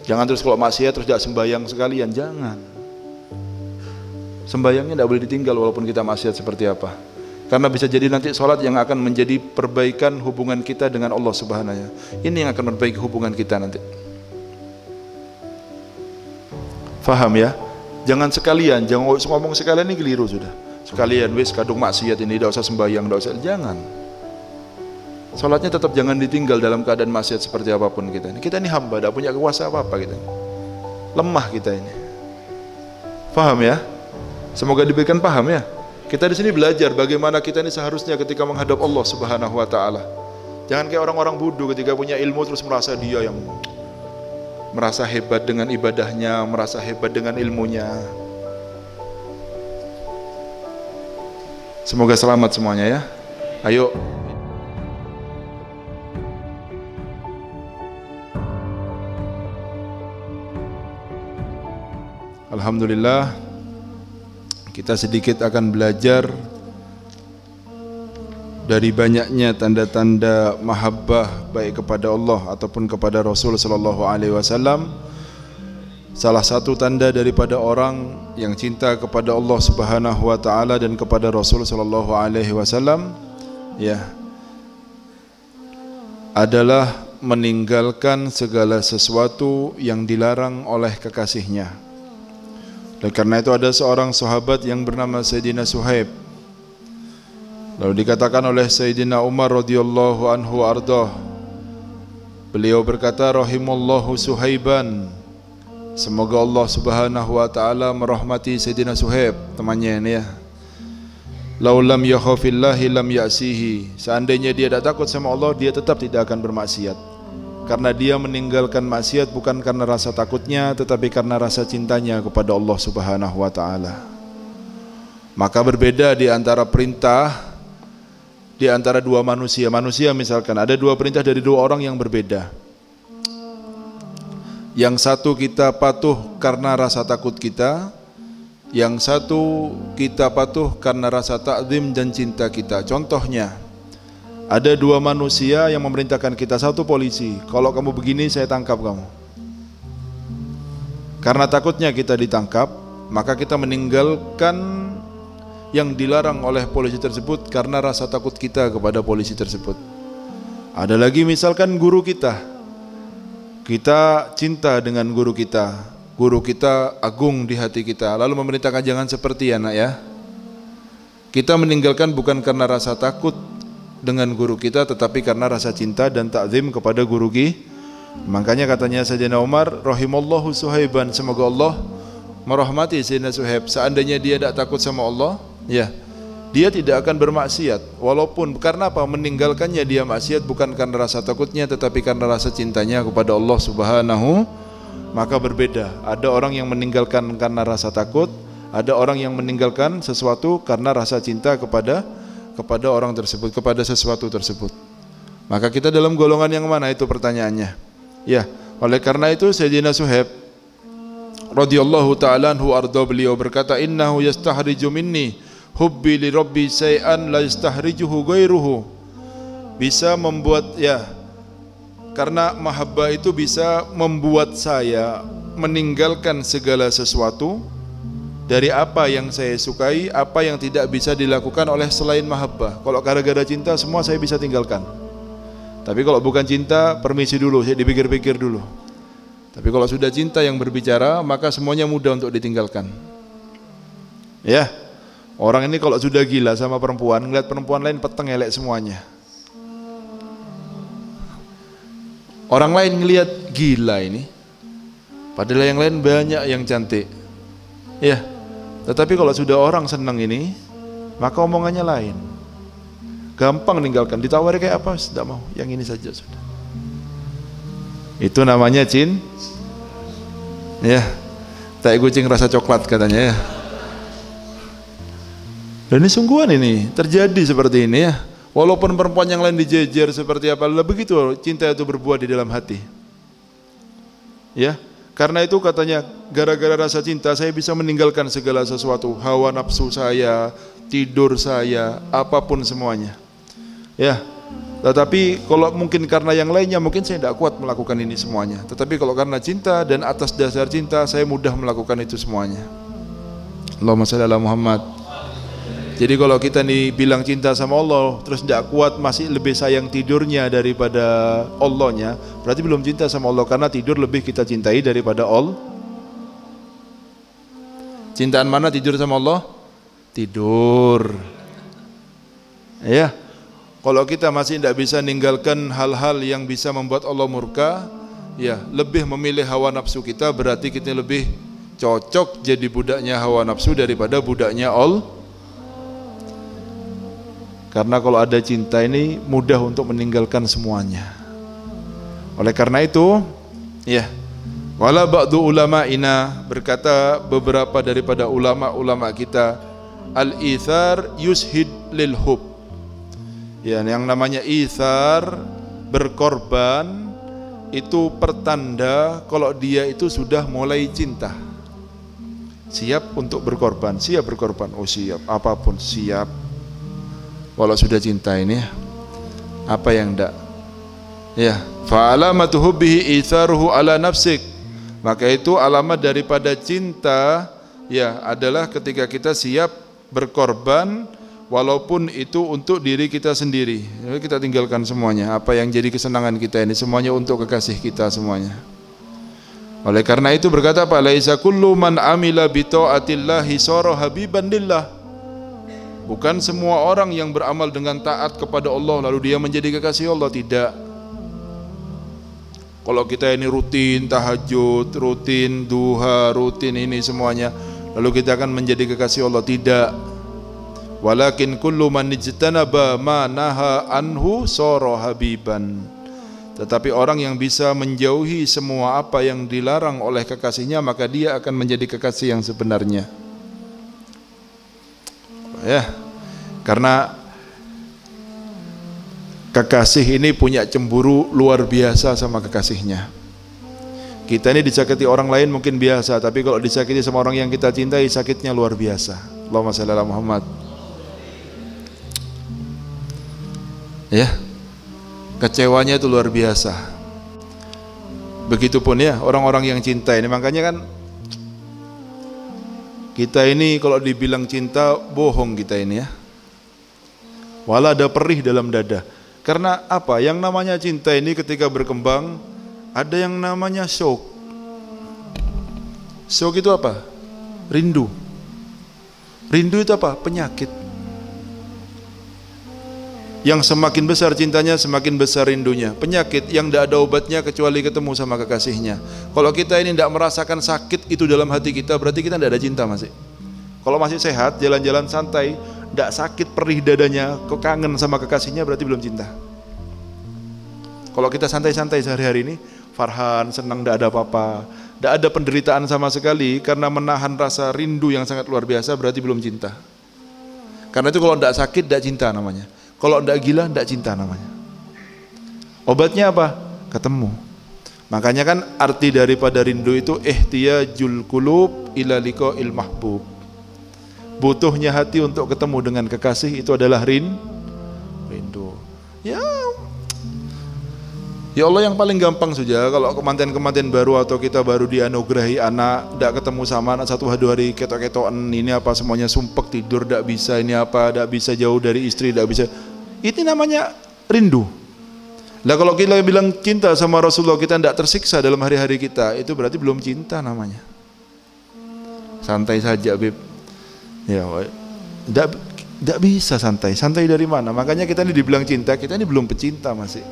Jangan terus kalau maksiat terus tidak sembahyang sekalian, jangan. Sembahyangnya tidak boleh ditinggal walaupun kita maksiat seperti apa. Karena bisa jadi nanti sholat yang akan menjadi perbaikan hubungan kita dengan Allah Subhanahu wa Ta'ala. Ini yang akan memperbaiki hubungan kita nanti. Faham ya? Jangan sekalian, jangan ngomong sekalian, ini keliru sudah. Sekalian wis kadung maksiat ini tidak usah sembahyang, tidak usah, jangan. Sholatnya tetap jangan ditinggal dalam keadaan maksiat seperti apapun kita. Kita ini hamba, tidak punya kuasa apa-apa kita. Lemah kita ini. Paham ya? Semoga diberikan paham ya. Kita di sini belajar bagaimana kita ini seharusnya ketika menghadap Allah Subhanahu wa Ta'ala. Jangan kayak orang-orang bodoh ketika punya ilmu terus merasa dia yang merasa hebat dengan ibadahnya, merasa hebat dengan ilmunya. Semoga selamat semuanya ya. Ayo. Alhamdulillah, kita sedikit akan belajar dari banyaknya tanda-tanda mahabbah baik kepada Allah ataupun kepada Rasul sallallahu alaihi wasallam. Salah satu tanda daripada orang yang cinta kepada Allah Subhanahu wa taala dan kepada Rasul sallallahu alaihi wasallam ya adalah meninggalkan segala sesuatu yang dilarang oleh kekasihnya. Dan karena itu ada seorang sahabat yang bernama Sayyidina Suhaib. Lalu dikatakan oleh Sayyidina Umar radhiyallahu anhu ardhah. Beliau berkata, rahimallahu Suhaiban. Semoga Allah Subhanahu wa taala merahmati Sayyidina Suhaib, temannya ini ya. Lau lam yakhafillahi lam ya'sihi. Seandainya dia tidak takut sama Allah, dia tetap tidak akan bermaksiat. Karena dia meninggalkan maksiat bukan karena rasa takutnya, tetapi karena rasa cintanya kepada Allah Subhanahu wa ta'ala. Maka berbeda di antara perintah di antara dua manusia. Manusia misalkan ada dua perintah dari dua orang yang berbeda. Yang satu kita patuh karena rasa takut kita, yang satu kita patuh karena rasa ta'zim dan cinta kita. Contohnya, ada dua manusia yang memerintahkan kita. Satu polisi, kalau kamu begini saya tangkap kamu. Karena takutnya kita ditangkap, maka kita meninggalkan yang dilarang oleh polisi tersebut karena rasa takut kita kepada polisi tersebut. Ada lagi misalkan guru kita. Kita cinta dengan guru kita. Guru kita agung di hati kita. Lalu memerintahkan jangan seperti anak ya. Kita meninggalkan bukan karena rasa takut dengan guru kita, tetapi karena rasa cinta dan ta'zim kepada guru kita. Makanya katanya Sayyidina Umar, rahimallahu Suhaiban, semoga Allah merahmati Sayyidina Suhaib. Seandainya dia tidak takut sama Allah, ya, dia tidak akan bermaksiat. Walaupun karena apa? Meninggalkannya dia maksiat bukan karena rasa takutnya, tetapi karena rasa cintanya kepada Allah Subhanahu. Maka berbeda. Ada orang yang meninggalkan karena rasa takut, ada orang yang meninggalkan sesuatu karena rasa cinta kepada orang tersebut, kepada sesuatu tersebut. Maka kita dalam golongan yang mana itu pertanyaannya. Ya, oleh karena itu Sayyidina Suhaib radhiyallahu ta'ala anhu arda, beliau berkata, innahu yastahriju minni hubbi li rabbi say'an la yastahrijuhu ghairuhu. Bisa membuat, ya, karena mahabbah itu bisa membuat saya meninggalkan segala sesuatu dari apa yang saya sukai, apa yang tidak bisa dilakukan oleh selain mahabbah. Kalau gara-gara cinta semua saya bisa tinggalkan. Tapi kalau bukan cinta, permisi dulu, saya dipikir-pikir dulu. Tapi kalau sudah cinta yang berbicara, maka semuanya mudah untuk ditinggalkan. Ya, orang ini kalau sudah gila sama perempuan, ngeliat perempuan lain peteng elek semuanya. Orang lain ngeliat gila ini, padahal yang lain banyak yang cantik. Ya, tetapi kalau sudah orang senang ini, maka omongannya lain. Gampang ninggalkan, ditawari kayak apa, tidak mau, yang ini saja sudah. Itu namanya ya, tai kucing rasa coklat katanya ya. Dan ini sungguhan ini, terjadi seperti ini ya. Walaupun perempuan yang lain dijejer seperti apa, begitu cinta itu berbuah di dalam hati. Ya. Karena itu katanya, gara-gara rasa cinta saya bisa meninggalkan segala sesuatu, hawa nafsu saya, tidur saya, apapun semuanya. Ya, Tetapi kalau mungkin karena yang lainnya, mungkin saya tidak kuat melakukan ini semuanya. Tetapi kalau karena cinta dan atas dasar cinta, saya mudah melakukan itu semuanya. Allahumma shalli ala Muhammad. Jadi kalau kita nih bilang cinta sama Allah, terus tidak kuat, masih lebih sayang tidurnya daripada Allahnya, berarti belum cinta sama Allah, karena tidur lebih kita cintai daripada Allah. Cintaan mana tidur sama Allah? Tidur. Ya. Kalau kita masih tidak bisa meninggalkan hal-hal yang bisa membuat Allah murka, ya lebih memilih hawa nafsu kita, berarti kita lebih cocok jadi budaknya hawa nafsu daripada budaknya Allah. Karena kalau ada cinta ini mudah untuk meninggalkan semuanya. Oleh karena itu, ya, wala ba'du ulama'ina, berkata beberapa daripada ulama-ulama kita, al-ithar yushid lil hub. Ya, yang namanya ithar, berkorban, itu pertanda kalau dia itu sudah mulai cinta. Siap untuk berkorban, siap berkorban, oh siap, apapun siap. Walau sudah cinta ini, apa yang enggak? Ya, fa alamatu hubbihi itharuhu ala nafsik. Maka itu alamat daripada cinta, ya, adalah ketika kita siap berkorban, walaupun itu untuk diri kita sendiri. Kita tinggalkan semuanya, apa yang jadi kesenangan kita ini, semuanya untuk kekasih kita semuanya. Oleh karena itu berkata apa? Laisa kullu man amila bi taatillahi sara habiban lillah. Bukan semua orang yang beramal dengan taat kepada Allah lalu dia menjadi kekasih Allah, tidak. Kalau kita ini rutin tahajud, rutin duha, rutin ini semuanya, lalu kita akan menjadi kekasih Allah, tidak. Walakin kullu man ijtanaba ma naha anhu sara habiban. Tetapi orang yang bisa menjauhi semua apa yang dilarang oleh kekasihnya, maka dia akan menjadi kekasih yang sebenarnya. Ya. Karena kekasih ini punya cemburu luar biasa sama kekasihnya. Kita ini disakiti orang lain mungkin biasa, tapi kalau disakiti sama orang yang kita cintai, sakitnya luar biasa. Allahumma shalli ala Muhammad. Ya, kecewanya itu luar biasa. Begitupun ya orang-orang yang cinta ini, makanya kan kita ini kalau dibilang cinta bohong kita ini ya. Walau ada perih dalam dada. Karena apa? Yang namanya cinta ini ketika berkembang, ada yang namanya syok. Syok itu apa? Rindu. Rindu itu apa? Penyakit. Yang semakin besar cintanya, semakin besar rindunya. Penyakit yang tidak ada obatnya kecuali ketemu sama kekasihnya. Kalau kita ini tidak merasakan sakit itu dalam hati kita, berarti kita tidak ada cinta masih. Kalau masih sehat, jalan-jalan santai, tidak sakit perih dadanya, kangen sama kekasihnya, berarti belum cinta. Kalau kita santai-santai sehari-hari ini, farhan, senang, tidak ada apa-apa, tidak ada penderitaan sama sekali, karena menahan rasa rindu yang sangat luar biasa, berarti belum cinta. Karena itu kalau tidak sakit, tidak cinta namanya. Kalau tidak gila, tidak cinta namanya. Obatnya apa? Ketemu. Makanya kan arti daripada rindu itu ihtiyajul qulub ila liqa'il mahbub. Butuhnya hati untuk ketemu dengan kekasih itu adalah rindu. Ya Allah yang paling gampang saja. Kalau kemanten-kemanten baru atau kita baru dianugerahi anak, tidak ketemu sama anak 1-2 hari ketok-ketokan, ini apa semuanya sumpek tidur, tidak bisa ini apa, tidak bisa jauh dari istri, tidak bisa. Itu namanya rindu. Lah kalau kita bilang cinta sama Rasulullah, kita tidak tersiksa dalam hari-hari kita, itu berarti belum cinta namanya. Santai saja, Beb. Ya, tidak bisa santai. Santai dari mana? Makanya kita ini dibilang cinta, kita ini belum pecinta masih.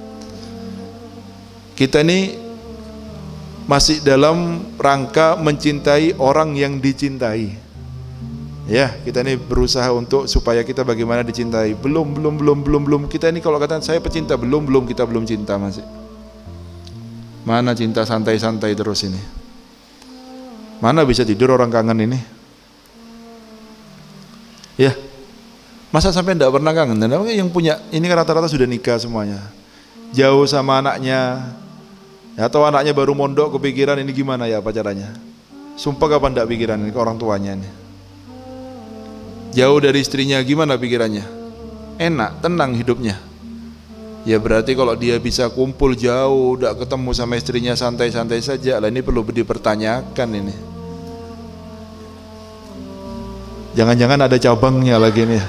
Kita ini masih dalam rangka mencintai orang yang dicintai. Ya, kita ini berusaha untuk supaya kita bagaimana dicintai. Belum. Kita ini kalau kata saya pecinta, belum kita belum cinta masih. Mana cinta santai-santai terus ini? Mana bisa tidur orang kangen ini? Ya, masa sampai tidak pernah kangen? Dan yang punya ini rata-rata sudah nikah semuanya, jauh sama anaknya, ya, atau anaknya baru mondok kepikiran ini gimana ya pacarannya. Sumpah kapan tidak pikiran ini ke orang tuanya ini. Jauh dari istrinya gimana pikirannya? Enak, tenang hidupnya. Ya berarti kalau dia bisa kumpul jauh, udah ketemu sama istrinya santai-santai saja, lah ini perlu dipertanyakan ini. Jangan-jangan ada cabangnya lagi nih.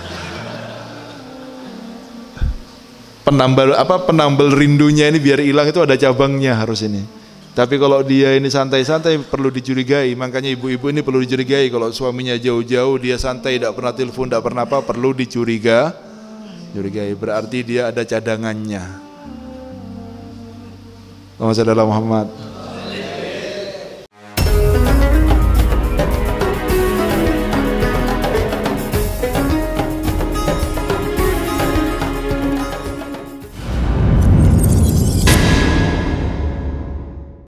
Penambal rindunya ini biar hilang itu ada cabangnya harus ini. Tapi kalau dia ini santai-santai perlu dicurigai. Makanya ibu-ibu ini perlu dicurigai. Kalau suaminya jauh-jauh dia santai, tidak pernah telepon, tidak pernah apa, perlu dicurigai. Berarti dia ada cadangannya. Allahumma shalli ala Muhammad.